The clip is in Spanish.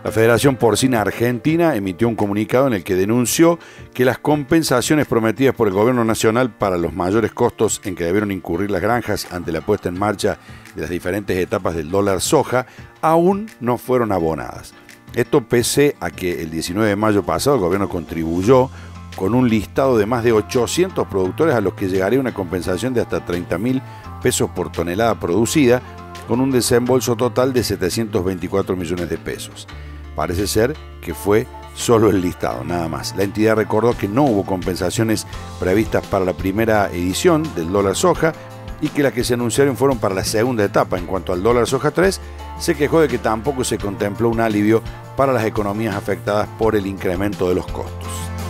La Federación Porcina Argentina emitió un comunicado en el que denunció que las compensaciones prometidas por el gobierno nacional para los mayores costos en que debieron incurrir las granjas ante la puesta en marcha de las diferentes etapas del dólar soja aún no fueron abonadas. Esto pese a que el 19 de mayo pasado el gobierno contribuyó con un listado de más de 800 productores a los que llegaría una compensación de hasta 30.000 pesos por tonelada producida, con un desembolso total de 724 millones de pesos. Parece ser que fue solo el listado, nada más. La entidad recordó que no hubo compensaciones previstas para la primera edición del dólar soja y que las que se anunciaron fueron para la segunda etapa. En cuanto al dólar soja 3, se quejó de que tampoco se contempló un alivio para las economías afectadas por el incremento de los costos.